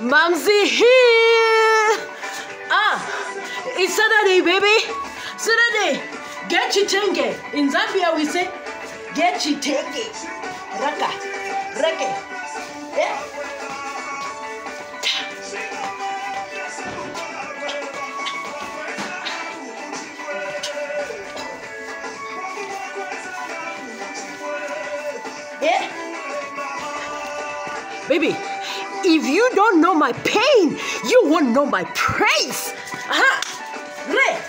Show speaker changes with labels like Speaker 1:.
Speaker 1: Mamsie here. It's Saturday, baby. Saturday. Get chitenge. In Zambia, we say, get chitenge. Raka. Rake. Yeah. Yeah. Baby, if you don't know my pain, you won't know my praise. Re.